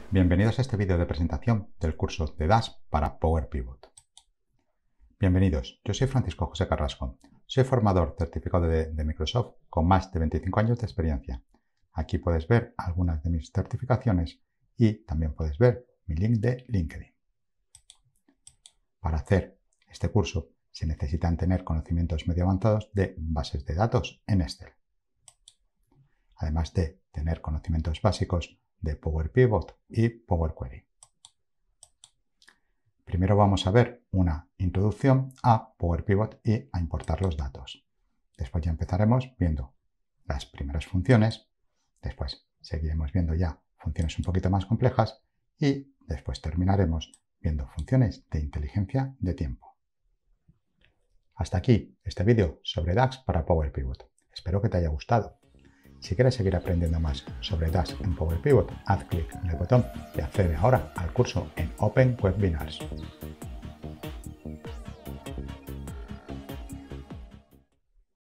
Bienvenidos a este vídeo de presentación del curso de DAX para Power Pivot. Bienvenidos, yo soy Francisco José Carrasco, soy formador certificado de Microsoft con más de 25 años de experiencia. Aquí puedes ver algunas de mis certificaciones y también puedes ver mi link de LinkedIn. Para hacer este curso se necesitan tener conocimientos medio avanzados de bases de datos en Excel, además de tener conocimientos básicos de Power Pivot y Power Query. Primero vamos a ver una introducción a Power Pivot y a importar los datos. Después ya empezaremos viendo las primeras funciones, después seguiremos viendo ya funciones un poquito más complejas y después terminaremos viendo funciones de inteligencia de tiempo. Hasta aquí este vídeo sobre DAX para Power Pivot. Espero que te haya gustado. Si quieres seguir aprendiendo más sobre DAX en Power Pivot, haz clic en el botón y accede ahora al curso en Open Webinars.